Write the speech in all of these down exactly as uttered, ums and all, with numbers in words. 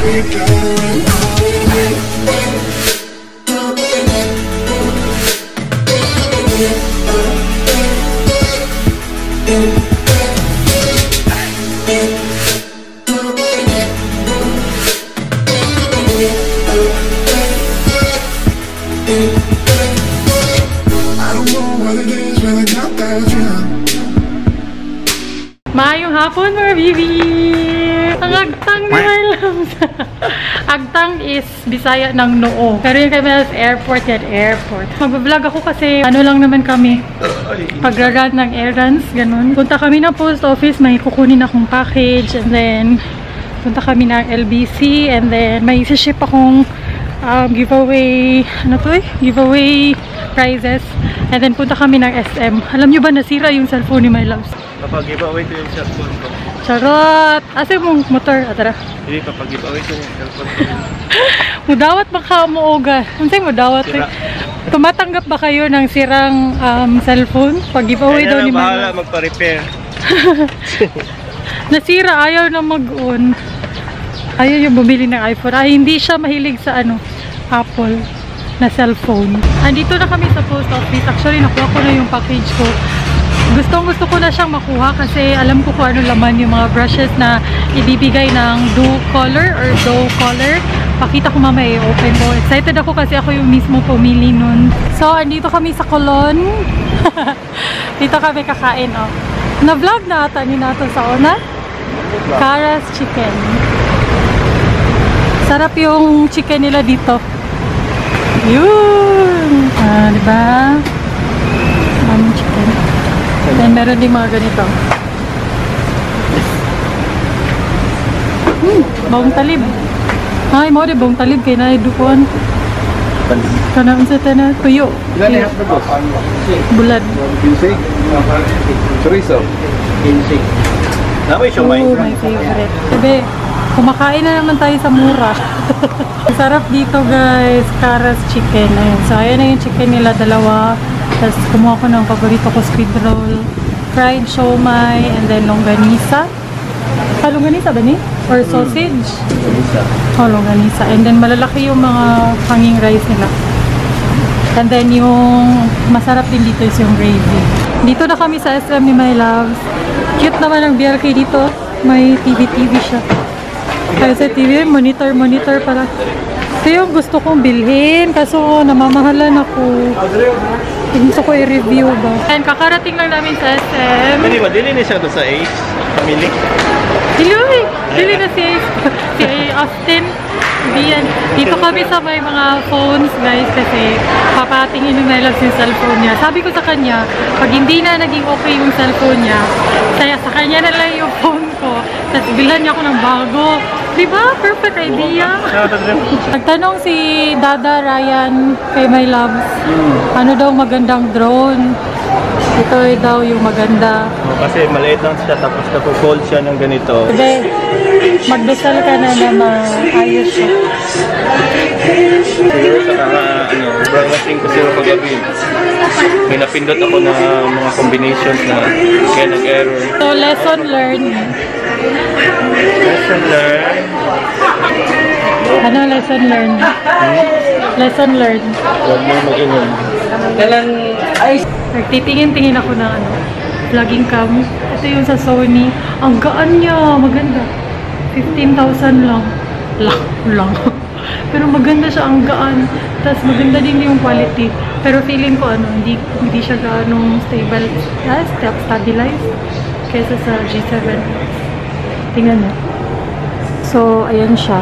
Maayong hapon mga bibi! Ang agtang ni my loves. Agtang is Bisaya ng noo. Pero yung kami sa airport yan, airport. Magbablog ako kasi ano lang naman kami. Pagraran ng errands, ganun. Punta kami ng post office, may kukunin akong package. And then, punta kami ng L B C. And then, may isa-ship akong um, giveaway, ano to eh? Giveaway prizes. And then, punta kami ng S M. Alam nyo ba, nasira yung cellphone ni my loves? Papag-giveaway ko yung cellphone ko. Charot! Asa yung motor? Ah, tara. Hindi, papag-giveaway ko yung cellphone ko. Mudawat ba ka umuoga? Ano sa'yo mudawat? Eh? Tumatanggap ba kayo ng sirang um, cellphone? Pag-giveaway daw ni Mama. Bahala magpa-repair. Nasira, ayaw na mag-on. Ayaw yung bumili ng iPhone. Ay, hindi siya mahilig sa ano, Apple na cellphone. Andito na kami sa post office. Actually, nakuha ko na yung package ko. Gustong gusto ko na siyang makuha kasi alam ko kung ano laman yung mga brushes na ibibigay ng Doe color or Doe color. Pakita ko mamaya i-open ko. Excited ako kasi ako yung mismo pumili nun. So, andito kami sa Colon. Dito kami kakain, oh. Na-vlog na ata ni nato sa una. Kara's Chicken. Sarap yung chicken nila dito. Yun! Ah, diba? Mamang chicken. Then meron din mga ganito. Hmm, bawang talib. Ay, mo di bawang talib kay na idukuan. Kana unsa ta na tuyo. Bulan. Chorizo. Namoy siya may. Oh, my favorite. Sabi, kumakain na naman tayo sa mura. Sarap dito guys, Kara's Chicken. Ayun. So ayan na yung chicken nila, dalawa. Tapos kumuha ko ng paborito ko, squid roll, fried siomai, and then longganisa. Ah, longganisa ba ni? Or sausage? Longganisa. Oh, longganisa. And then malalaki yung mga hanging rice nila. And then yung masarap din dito is yung gravy. Dito na kami sa S M ni my loves. Cute naman ang B R K dito. May T V T V siya. Kaya sa T V, monitor, monitor pala. Ito yung gusto kong bilhin. Kaso namamahalan ako. Gusto ko i-review ba. And kakarating lang namin sa S M. Hindi ba? Dili na siya doon sa Ace Family? Dili eh. Dili na si Ace. Si Austin. Diyan. Dito kami sa may mga phones guys kasi papatingin yung my loves yung cellphone niya. Sabi ko sa kanya, pag hindi na naging okay yung cellphone niya, kaya sa kanya na lang yung phone ko. Tapos bilhan niya ako ng bago. Diba? Perfect idea. Nagtanong si Dada Ryan kay my loves, ano daw magandang drone. Ito ay daw yung maganda. Oh, kasi maliit lang siya tapos napo-fold siya ng ganito. Sabi, magdasal ka na na maayos siya. Siguro sa mga ano, browsing ko siguro kagabi. May napindot ako na mga combinations na kaya nag-error. So, lesson learned. Lesson learned. Ano lesson learned? Hmm? Lesson learned. Huwag mo mag-inom. Kailan ay Nagtitingin-tingin ako ng ano, vlogging cam. Ito yung sa Sony. Ang gaan niya, maganda. fifteen thousand lang. Lang, lang. Pero maganda siya, ang gaan. Tapos maganda din yung quality. Pero feeling ko ano, hindi, hindi siya gaano stable. Yes, stabilized. Kesa sa G seven. Tingnan niyo. So, ayan siya.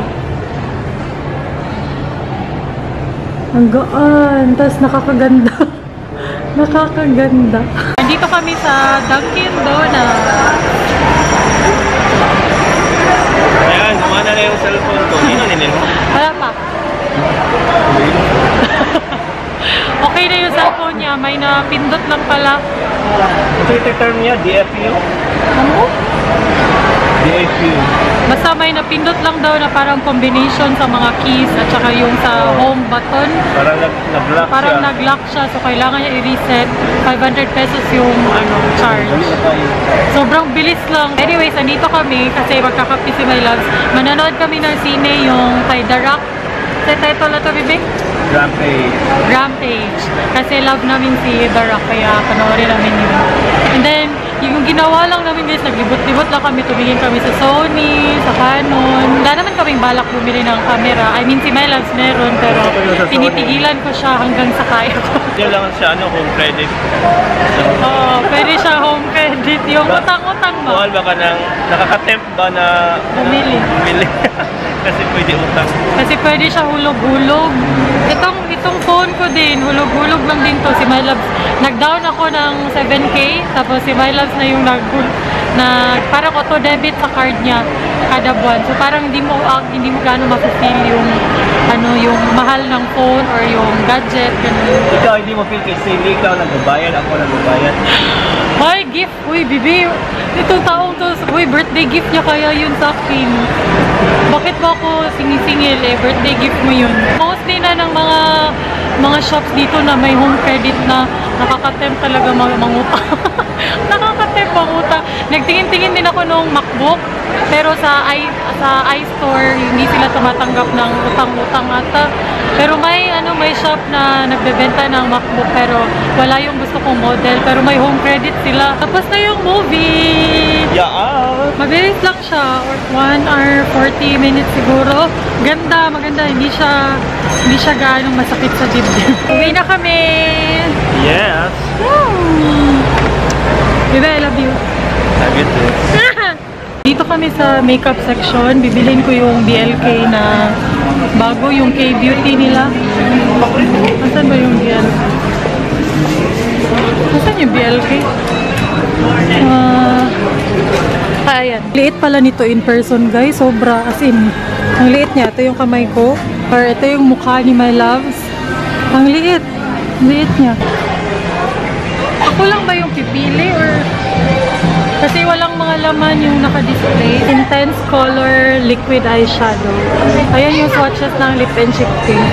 Ang gaan. Tapos nakakaganda. Nakakaganda. Dito kami sa Dunkin Donuts. ayan, kumana na yung cellphone ko. Sino ninin mo? Wala pa. Okay na yung cellphone niya. May napindot lang pala. Twitter term niya, D F U. Ano? D A Q. Basta may napindot lang daw na parang combination sa mga keys at saka yung sa home button. Parang nag-lock siya. Parang nag-lock siya. So, kailangan niya i-reset. five hundred pesos yung ano, charge. Sobrang bilis lang. Anyways, andito kami kasi magkakapi si My Loves. Mananood kami ng sine yung kay The Rock. Sa title na to, Bibig? Rampage. Rampage. Kasi love namin si The Rock, kaya panoorin namin yun. And then, yung ginawa lang namin guys, naglibot-libot lang kami, tumingin kami sa Sony, sa Canon. Wala naman kaming balak bumili ng camera. I mean, si My Loves meron, pero tinitigilan ko siya hanggang sa kaya ko. Yan lang siya, ano, home credit. Oo, oh, pwede siya home credit. Yung utang-utang ba? Mahal ba ka nang, nakaka-tempt ba na bumili? Bumili. Kasi pwede utang. Kasi pwede siya hulog-hulog. Itong, itong phone ko din, hulog-hulog lang din to. Si My Loves, nag-down ako ng seven K, tapos si My Loves na yung nag, nag parang auto-debit sa card niya kada buwan. So parang hindi mo, uh, hindi mo gaano ma-feel yung, ano, yung mahal ng phone or yung gadget, ganun. Ikaw hindi mo feel kasi ikaw nagbabayad, ako nagbabayad. Hoy, gift! Uy, bibi! Itong taong to, uy, birthday gift niya kaya yun sa akin. Bakit ba ako singisingil eh? Birthday gift mo yun. Mostly na ng mga mga shops dito na may home credit na nakaka-tempt talaga mangutang. Nakaka-tempt mangutang. Nagtingin-tingin din ako nung MacBook, pero sa i sa iStore hindi sila tumatanggap ng utang-utang ata. Pero may ano may shop na nagbebenta ng MacBook pero wala yung gusto kong model, pero may home credit sila. Tapos na yung movie. Yeah. Mabilis lang siya, one hour forty minutes siguro. Ganda, maganda, hindi siya hindi siya gaano masakit sa dibdib. Uwi na kami. Yes. Woo! Baby, I love you. Love you too. Dito kami sa makeup section. Bibilin ko yung B L K na bago, yung K-Beauty nila. Nasaan ba yung B L K? Nasaan yung B L K? Uh, ah, ayan. Liit pala nito in person, guys. Sobra. As in, ang liit niya. Ito yung kamay ko. Or ito yung mukha ni My Loves. Ang liit. Liit niya. Ako lang ba yung pipili or... Kasi walang mga laman yung naka-display. Intense color liquid eyeshadow. Ayan yung swatches ng lip and cheek tint.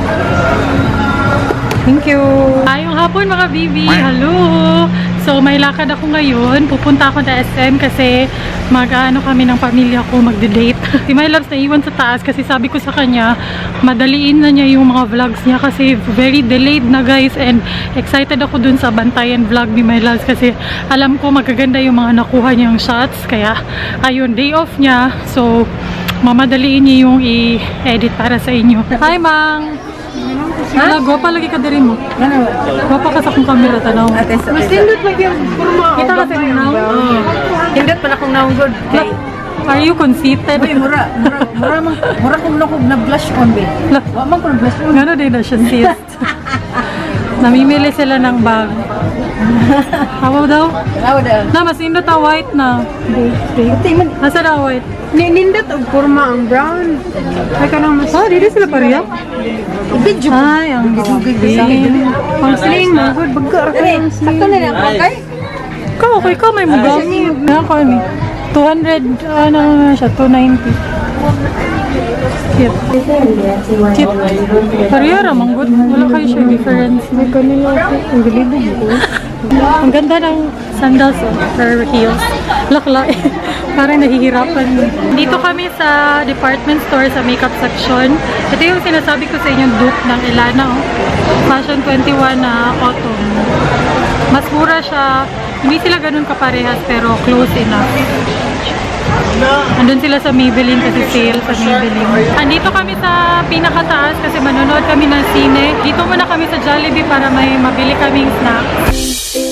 Thank you! Ayong hapon mga bibi! Hello! So may lakad ako ngayon. Pupunta ako sa S M kasi mag-ano kami ng pamilya ko, magde-date. Si My Loves naiwan sa taas kasi sabi ko sa kanya, madaliin na niya yung mga vlogs niya kasi very delayed na guys, and excited ako dun sa bantayan vlog ni My Loves kasi alam ko magaganda yung mga nakuha niyang shots. Kaya ayun, day off niya. So mamadaliin niya yung i-edit para sa inyo. Hi Mang! Ha? Gwapa lagi ka diri mo. Gwapa ka sa akong camera, tanaw. Mas hindot lagi ang kurma. Kita ka sa now? Hindot pa na kong naunggod. Are you conceited? Uy, mura. Mura, mura, mura, mura kong nakog na blush on, be. Wa man kong blush on. Gano'n din na siya, sis. Namimili sila ng bag. Hawaw daw? Hawaw daw. Na, mas indot na white na. Nasa na white? Nindot ang kurma ang brown. Ay ka nang mas... Oh, dito sila pareha? Ibidyo. Ay, ang green. Pang sling, good. Baga, ang sling. Sakto na lang, okay? Ikaw, okay ka, may magamit. Ngayon ko, two hundred, ano na siya, two ninety. Cute. Cute. Pareha ramang good. Wala kayo siya difference. May kanila ako. Ang galibig ko. Ang ganda ng sandals oh, or heels. Lakla eh. Parang nahihirapan mo. Dito kami sa department store sa makeup section. Ito yung sinasabi ko sa inyong dupe ng Elana oh. Fashion twenty-one na uh, autumn. Mas mura siya. Hindi sila ganun kaparehas pero close enough. Andun sila sa Maybelline kasi sale sa Maybelline. Andito kami sa pinakataas kasi manonood kami ng sine. Dito muna kami sa Jollibee para may mabili kaming snacks.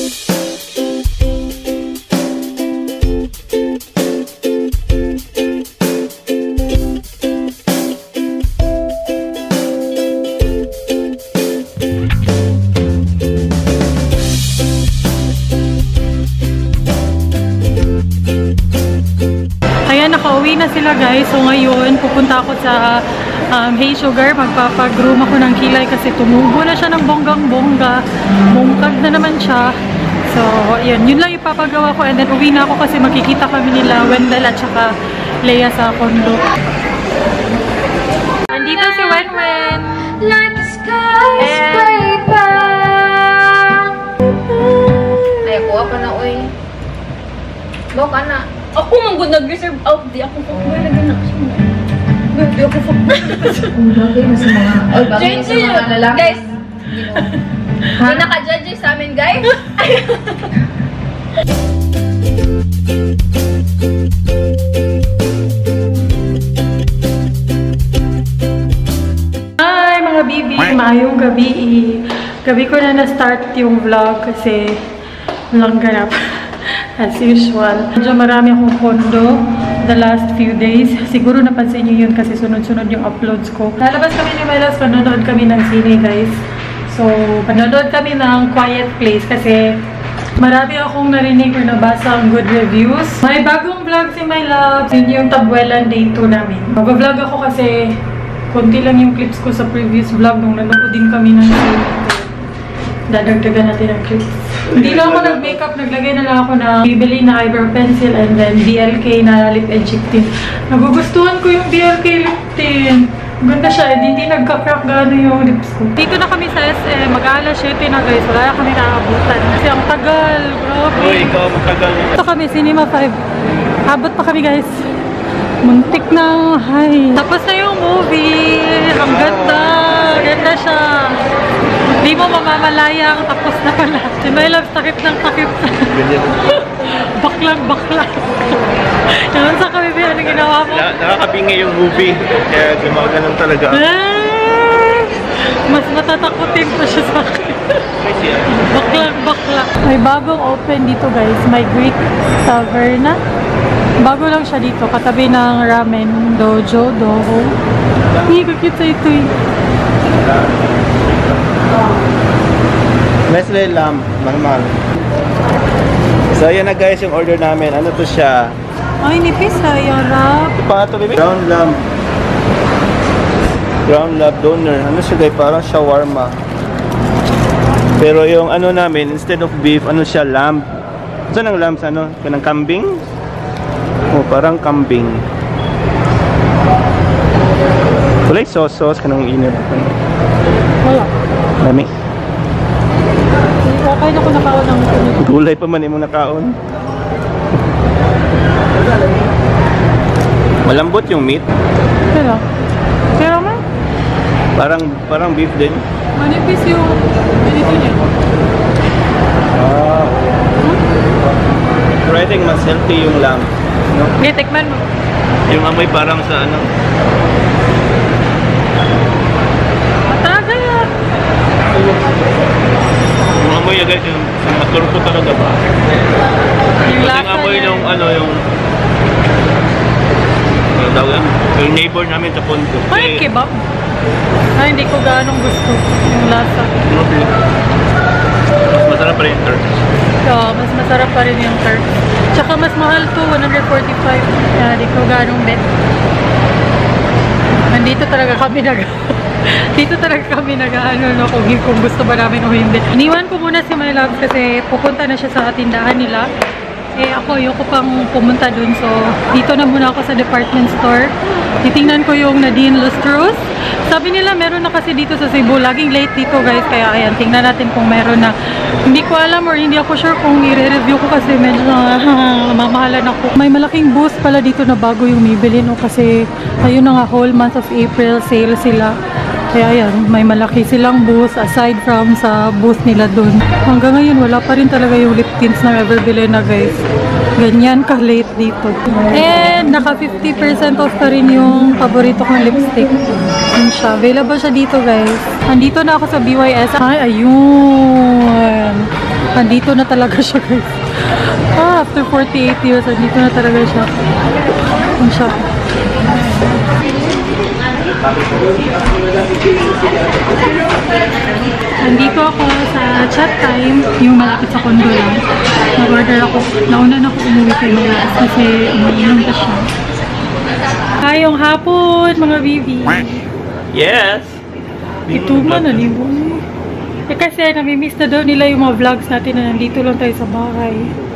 Nakauwi na sila guys. So ngayon, pupunta ako sa um, Hey Sugar. Magpapag-groom ako ng kilay kasi tumubo na siya ng bonggang-bongga. Bongkag na naman siya. So So, yun. Yun lang ipapagawa ko. And then, uwi na ako kasi makikita kami nila Wendell at saka Leia sa condo. Andito si Wenwen. Like a skyscraper. Ay, kuha ka na, oy. Bawa ka na. Ako mang good nag-reserve out. Di ako kukuha na gano'n siya. Di ako kukuha. Ang bagay na sa mga... Ay, bagay na sa mga lalaki. Guys, may naka-judge sa amin, guys. Hi mga bibi! Maayong gabi. Gabi ko na na-start yung vlog kasi walang ganap. As usual. Medyo marami akong kondo the last few days. Siguro napansin niyo yun kasi sunod-sunod yung uploads ko. Lalabas kami ni Melas, panonood kami ng sine, guys. So, panonood kami ng Quiet Place kasi marami akong narinig or nabasa ang good reviews. May bagong vlog si My Love. Yun yung Tabuelan Day two namin. Mag-vlog ako kasi konti lang yung clips ko sa previous vlog nung nanood din kami ng sine. Dadagdagan natin ang clips. Hindi na ako nag-makeup, naglagay na lang ako ng Maybelline na eyebrow pencil and then B L K na lip edging tint. Nagugustuhan ko yung B L K lip tint. Ganda siya, eh, hindi nagka-crack gano'n yung lips ko. Dito na kami sa S M, mag-aalas siyete na guys, wala na kami nakakabutan. Kasi ang tagal, grabe. Uy, ikaw matagal. Ito kami, Cinema five. Abot pa kami guys. Muntik na, hi. Tapos na yung movie. Ang ganda, ganda siya. Hindi mo mamamalayang, tapos na pala. Si My Love, takip ng takip. Baklang bakla. Yan sa kami, ano ginawa mo? Na nakakabingi yung movie. Kaya gumaganon talaga. Ah, mas matatakutin pa siya sa akin. Baklang bakla. May bagong open dito guys. May Greek Taverna. Bago lang siya dito. Katabi ng Ramen Dojo. Doho. Hindi ko cute sa ito eh. Nestle lamb, normal. So ayan na guys yung order namin. Ano to siya? Ay, nipis ha. Yarap. Pa ito, baby? Ground lamb. Ground lamb doner. Ano siya guys? Parang shawarma. Pero yung ano namin, instead of beef, ano siya? Lamb. Saan ang lamb? Ano? Kanang kambing? Oh, parang kambing. Wala yung sauce sauce. Kanang init. Wala. Dami. Okay na ko nakaon ng ito. Gulay pa man yung nakaon. Malambot yung meat. Pero, pero man, Parang parang beef din. manipis yung ganito niya. Ah. Pero I think mas healthy yung lamb. No? Okay, tikman mo. Yung amoy parang sa ano. Matagal yan. Yung amoy ya guys, yung maturto talaga ba? Yung Kasi lasa yung amoy niya. yung ano yung ano tawag yan? Yung neighbor namin sa Pondo. Parang kebab. Ay, hindi ko ganong gusto yung lasa. Mas masarap pa rin yung turkey. So, mas masarap pa rin yung turk. Tsaka mas mahal to, one forty-five. Kaya hindi ko ganong bet. Nandito talaga kami nag... Dito talaga kami nag-ano, no, kung, kung gusto ba namin o hindi. Iniwan ko muna si My Love kasi pupunta na siya sa tindahan nila. Eh ako, ayoko pang pumunta dun. So, dito na muna ako sa department store. Titingnan ko yung Nadine Lustrous. Sabi nila meron na kasi dito sa Cebu. Laging late dito guys. Kaya ayan, tingnan natin kung meron na. Hindi ko alam or hindi ako sure kung i-review ko kasi medyo uh, mamahalan ako. May malaking booth pala dito na bago yung Maybelline. No? Kasi ayun na nga, whole month of April sale sila. Kaya ayan, may malaki silang booth aside from sa booth nila dun. Hanggang ngayon, wala pa rin talaga yung lip tints na ever bili na guys. Ganyan ka-late dito. And naka fifty percent off pa rin yung paborito kong lipstick. Yun siya. Available siya dito guys. Andito na ako sa B Y S. Ay, ayun. Andito na talaga siya guys. Ah, after forty-eight years, andito na talaga siya. Yun siya. Nandito ako sa chat time, yung malapit sa condo lang. Nag-order ako. Nauna na ako umuwi kay mga kasi umiinom pa siya. Ngayong hapon, mga baby. Yes! Ito man, nalibo. Eh kasi namimiss na daw nila yung mga vlogs natin na nandito lang tayo sa bahay.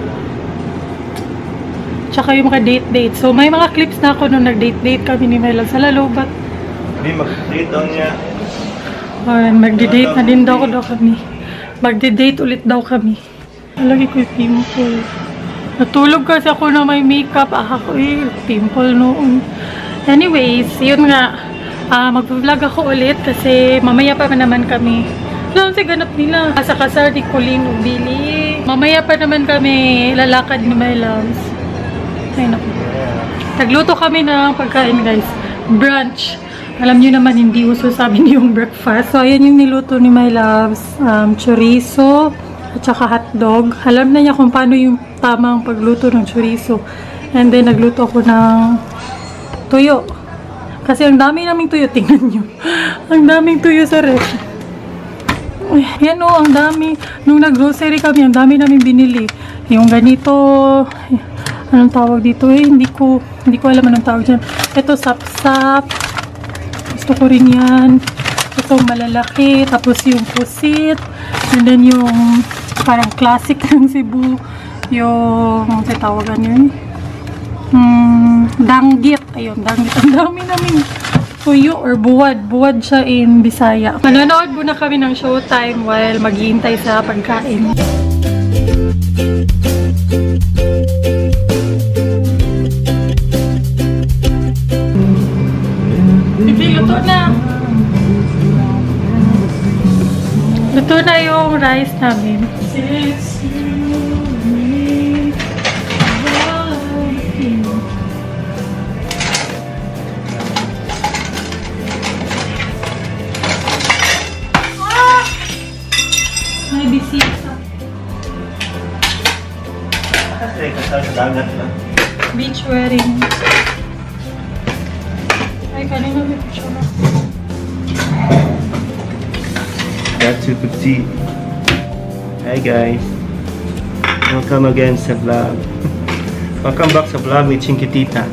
Tsaka yung mga date-date. So may mga clips na ako nung nag-date-date kami ni Mel sa Lalobat. Hindi, mag-date daw niya. Ayan, magdi-date na din daw ko daw kami. Magdi-date ulit daw kami. Lagi ko yung pimple. Natulog kasi ako na may makeup. Ah, ako eh, pimple noon. Anyways, yun nga. Uh, mag-vlog ako ulit kasi mamaya pa naman kami. Alam si ganap nila. Sa kasar ni Colleen Ubili. Mamaya pa naman kami lalakad ni my loves. Ay naku. Nagluto kami ng pagkain guys. Brunch. Alam niyo naman hindi uso sa amin yung breakfast. So ayan yung niluto ni my loves. Um, chorizo at saka hotdog. Alam na niya kung paano yung tamang pagluto ng chorizo. And then nagluto ako ng tuyo. Kasi ang dami naming tuyo. Tingnan niyo. Ang daming tuyo sa ref. Yan o, ang dami. Nung nag-grocery kami, ang dami namin binili. Yung ganito, anong tawag dito eh? Hindi ko, hindi ko alam anong tawag dyan. Ito, sap-sap. Gusto ko rin yan. Ito, malalaki. Tapos yung pusit. And then yung parang classic ng Cebu. Yung, ano tawagan yun? Hmm, danggit. Ayun, danggit. Ang dami namin tuyo or buwad. Buwad siya in Bisaya. Manonood muna kami ng showtime while maghihintay sa pagkain. Bibi, luto na. Luto na yung rice namin. May bisita. Kasi kasal sa dagat na. Beach wedding. Ay, kanina may picture na. That's you could see. Hi guys. Welcome again sa vlog. Welcome back sa vlog with Chinkitita.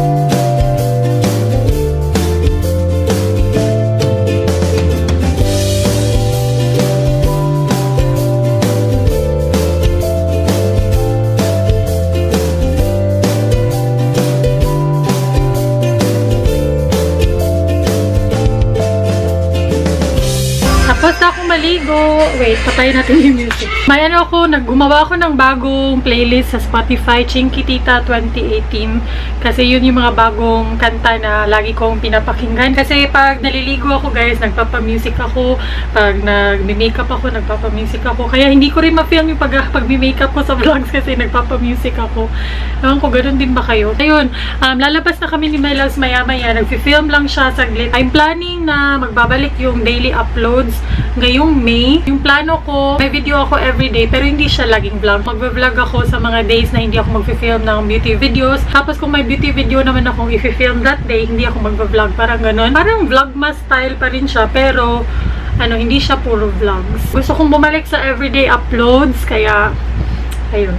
Tapos na ako maligo. Wait, patayin natin yung music. May ano ako, naggumawa ako ng bagong playlist sa Spotify, Chinkitita twenty eighteen. Kasi yun yung mga bagong kanta na lagi kong pinapakinggan. Kasi pag naliligo ako guys, nagpapamusic ako. Pag nag-makeup ako, nagpapamusic ako. Kaya hindi ko rin ma-film yung pag pag-makeup ko sa vlogs kasi nagpapamusic ako. Ewan ko, ganun din ba kayo? Ayun, um, lalabas na kami ni My Loves maya-maya. Nag-film lang siya saglit. I'm planning na magbabalik yung daily uploads ngayong May. Yung plano ko, may video ako everyday pero hindi siya laging vlog. Magbe-vlog ako sa mga days na hindi ako mag-film ng beauty videos. Tapos kung may beauty video naman akong i-film that day, hindi ako magbe-vlog. Parang ganun. Parang vlogmas style pa rin siya pero ano, hindi siya puro vlogs. Gusto kong bumalik sa everyday uploads kaya ayun.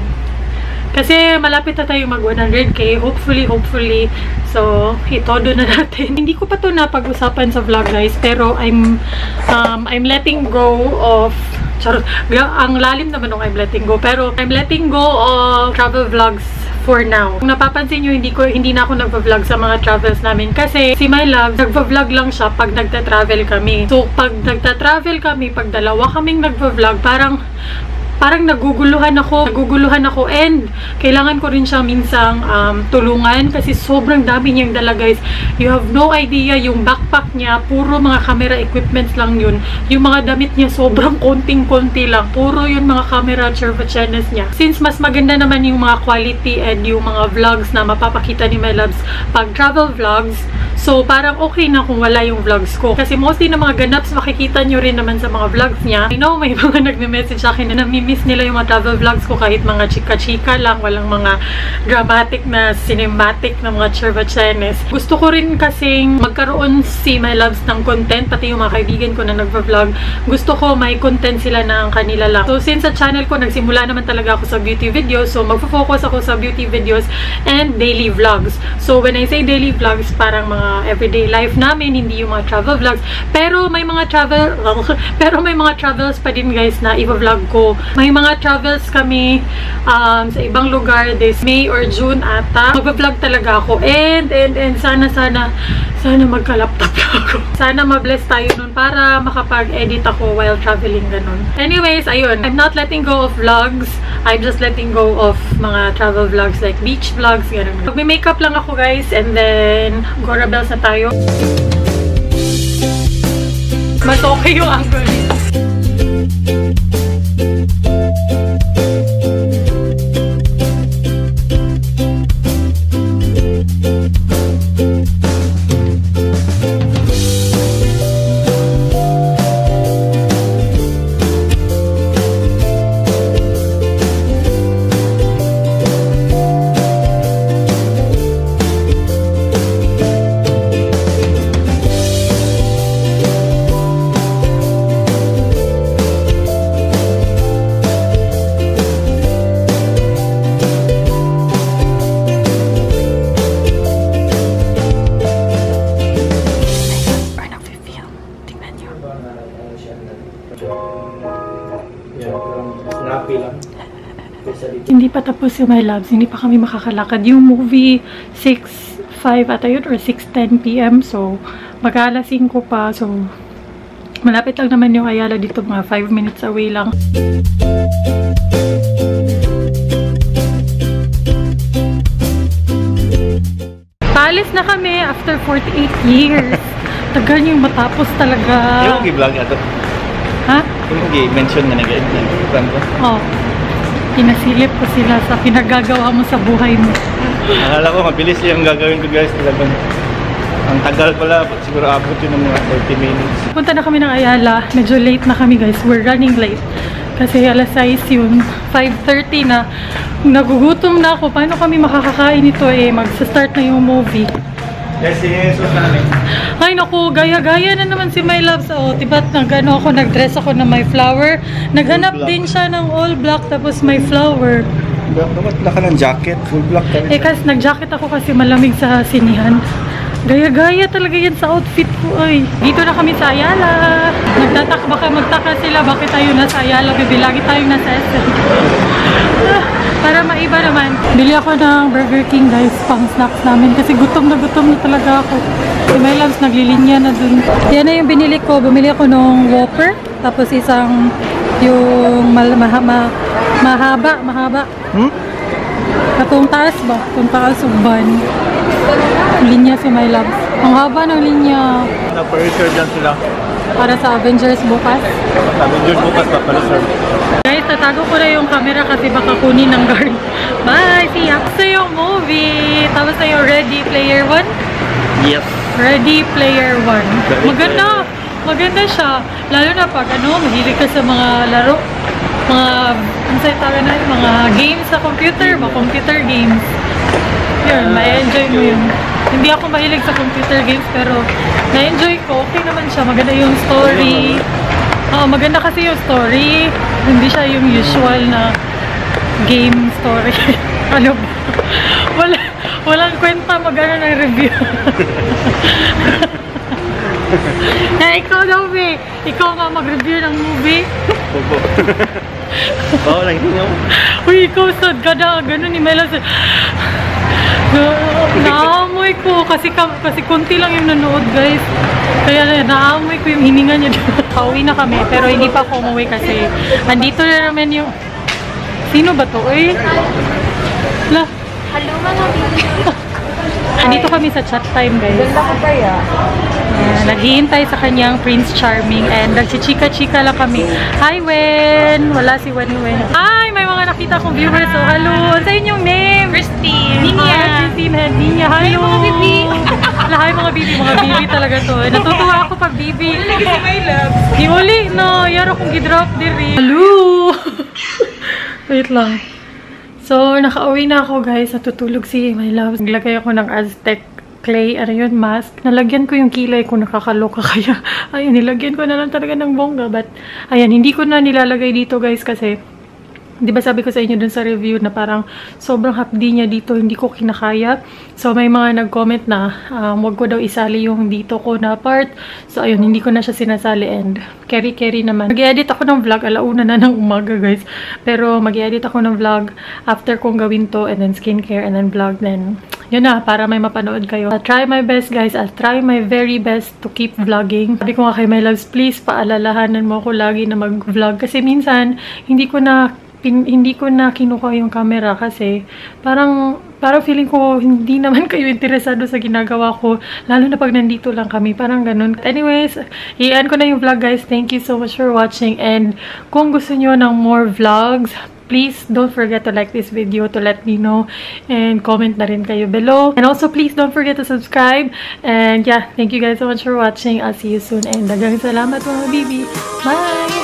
Kasi malapit na tayo mag one hundred K. Hopefully, hopefully. So, itodo na natin. Hindi ko pa ito napag-usapan sa vlog guys. Pero I'm um, I'm letting go of charot. Ang lalim naman nung I'm letting go. Pero I'm letting go of travel vlogs for now. Kung napapansin nyo, hindi, ko, hindi na ako nagpa-vlog sa mga travels namin. Kasi si My Love, nagpa-vlog lang siya pag nagta-travel kami. So, pag nagta-travel kami, pag dalawa kaming nagpa-vlog, parang parang naguguluhan ako, naguguluhan ako and kailangan ko rin siya minsang um, tulungan kasi sobrang dami niyang dala guys. You have no idea, yung backpack niya, puro mga camera equipments lang yun. Yung mga damit niya, sobrang konting-konti lang. Puro yun mga camera chervachenes niya. Since mas maganda naman yung mga quality and yung mga vlogs na mapapakita ni My Loves pag travel vlogs, so parang okay na kung wala yung vlogs ko. Kasi mostly na mga ganaps makikita nyo rin naman sa mga vlogs niya. I know may mga nagme-message sa akin na namimiss nila yung mga travel vlogs ko kahit mga chika-chika lang, walang mga dramatic na cinematic na mga chervachenes. Gusto ko rin kasing magkaroon si My Loves ng content, pati yung mga kaibigan ko na nagva-vlog. Gusto ko may content sila na ang kanila lang. So since sa channel ko, nagsimula naman talaga ako sa beauty videos, so magfo-focus ako sa beauty videos and daily vlogs. So when I say daily vlogs, parang mga everyday life namin, hindi yung mga travel vlogs. Pero may mga travel, pero may mga travels pa din guys na i-vlog ko. May mga travels kami um, sa ibang lugar this May or June ata. Mag-vlog talaga ako. And, and, and sana, sana, sana magka-laptop ako. Sana ma-bless tayo nun para makapag-edit ako while traveling ganun. Anyways, ayun. I'm not letting go of vlogs. I'm just letting go of mga travel vlogs like beach vlogs, ganun. Mag-makeup lang ako guys and then Gora Bells na tayo. Mas okay yung angle nito. Hindi pa tapos yung my loves, hindi pa kami makakalakad. Yung movie six five ata yun or six ten p m So mag-alas singko pa. So malapit lang naman yung Ayala dito, mga five minutes away lang. Paalis na kami after forty-eight years. Tagal yung matapos talaga. Yung i-vlog ato. Ha? Yung i-mention na nag-vlog ko. Oo. Pinasilip ko sila sa pinagagawa mo sa buhay mo. Akala ko mabilis yung gagawin ko guys. Talagang ang tagal pala. Siguro abot yun ng mga thirty minutes. Punta na kami ng Ayala. Medyo late na kami guys. We're running late. Kasi alas sais yun. five thirty na. Nagugutom na ako. Paano kami makakakain ito eh? Magsa-start na yung movie. Yes, yes. So namin. Ay naku, gaya-gaya na naman si My Loves. Oh, diba't nag-ano ako, nag-dress ako na may flower. Naghanap din siya ng all black tapos may flower. Dapat na ka ng jacket, full black ka rin. Eh kasi nag-jacket ako kasi malamig sa sinihan. Gaya-gaya talaga yan sa outfit ko. Ay, dito na kami sa Ayala. Magtatak, baka magtaka sila bakit tayo nasa Ayala. Bibilagi tayo nasa S M. Ah, para maiba naman. Bili ako ng Burger King guys, pang snacks namin. Kasi gutom na gutom na talaga ako. Si My Loves naglilinya na dun. Yan na yung binili ko. Bumili ako ng Whopper. Tapos isang yung mal maha ma mahaba. Mahaba. Hmm? Katong taas ba? Katong taas o ban. Linya si My Loves. Ang haba ng linya. Na-reserve dyan sila. Para sa Avengers bukas. Avengers bukas pa pala sir. Guys, tatago ko na yung camera kasi baka kunin ng guard. Bye! See ya! So yung movie. Tapos na yung Ready Player One. Yes. Ready Player One. Maganda. Maganda siya. Lalo na pag ano, mahilig ka sa mga laro. Mga, ano sa'yo tawag na, mga games sa computer. Mga computer games. Yun, ma-enjoy mo yun. Hindi ako mahilig sa computer games pero na-enjoy ko. Okay naman siya. Maganda yung story. Oh, maganda kasi yung story. Hindi siya yung usual na game story. Ano ba? Wala, walang kwenta mag-ano ng review. Na ikaw daw, be. Ikaw nga mag-review ng movie. Opo. Oo, nagtingaw. Uy, ikaw sad ka na. Ganun ni Mela. Naamoy ko kasi kasi konti lang yung nanood guys, kaya naamoy ko yung hininga niya. Pauwi na kami pero hindi pa ako umuwi kasi andito na naman yung sino ba to eh la Hello mga baby. andito kami sa chat time guys. Ganda ko kaya. Uh, naghihintay sa kanyang Prince Charming and nagchichika-chika lang kami. Hi Wen! Wala si Wen Wen. Hi! May mga nakita kong viewers. So hello! Sa inyong name? Christine. Ninya. Christine and Ninya. Hello! Hi mga bibi. Hi mga bibi. Mga bibi talaga to. Natutuwa ako pag bibi. Lagi si My Love. Di uli. No. Yaro kong gidrop diri. Hello! Wait lang. So, nakauwi na ako guys. Natutulog si My Love. Naglagay ako ng Aztec clay, ano yun, mask. Nalagyan ko yung kilay ko, nakakaloka kaya. Ayun, nilagyan ko na lang talaga ng bongga. But, ayan, hindi ko na nilalagay dito guys kasi Di ba sabi ko sa inyo dun sa review na parang sobrang hapdi niya dito, hindi ko kinakaya. So, may mga nag-comment na um, wag ko daw isali yung dito ko na part. So, ayun, hindi ko na siya sinasali and carry-carry naman. Mag-edit ako ng vlog, alauna na ng umaga guys. Pero mag-edit ako ng vlog after kong gawin to and then skincare and then vlog. Then, yun na, para may mapanood kayo. I'll try my best guys. I'll try my very best to keep vlogging. Sabi ko nga kay my loves, please paalalahanan mo ako lagi na mag-vlog. Kasi minsan, hindi ko na Pin, hindi ko na kinuha yung camera kasi parang, parang feeling ko hindi naman kayo interesado sa ginagawa ko. Lalo na pag nandito lang kami. Parang ganun. Anyways, i-end ko na yung vlog guys. Thank you so much for watching. And kung gusto nyo ng more vlogs, please don't forget to like this video to let me know. And comment na rin kayo below. And also, please don't forget to subscribe. And yeah, thank you guys so much for watching. I'll see you soon. And dagang salamat mga baby. Bye!